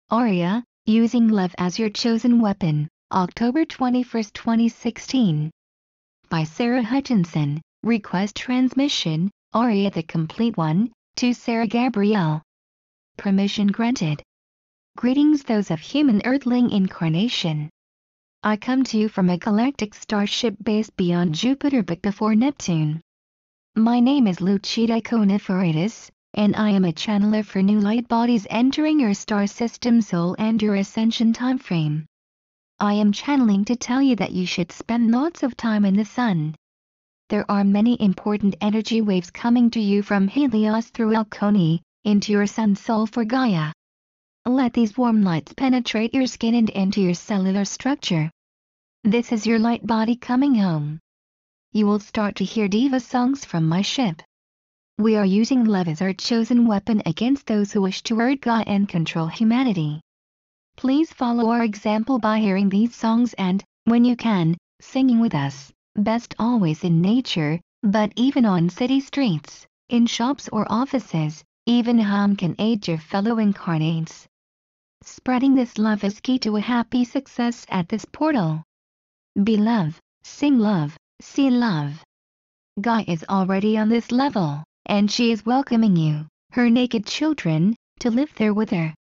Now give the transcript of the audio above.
Aria, using love as your chosen weapon, October 21, 2016. By Sarah Hutchinson, request transmission, Aria the Complete One, to Sarah Gabrielle. Permission granted. Greetings those of human earthling incarnation. I come to you from a galactic starship based beyond Jupiter but before Neptune. My name is Lucida Coniferatus, and I am a channeler for new light bodies entering your star system soul and your ascension timeframe. I am channeling to tell you that you should spend lots of time in the sun. There are many important energy waves coming to you from Helios through Alcone, into your sun soul for Gaia. Let these warm lights penetrate your skin and into your cellular structure. This is your light body coming home. You will start to hear Diva songs from my ship. We are using love as our chosen weapon against those who wish to hurt Gaia and control humanity. Please follow our example by hearing these songs and, when you can, singing with us, best always in nature, but even on city streets, in shops or offices, even home can aid your fellow incarnates. Spreading this love is key to a happy success at this portal. Be love, sing love, see love. Gaia is already on this level, and she is welcoming you, her naked children, to live there with her.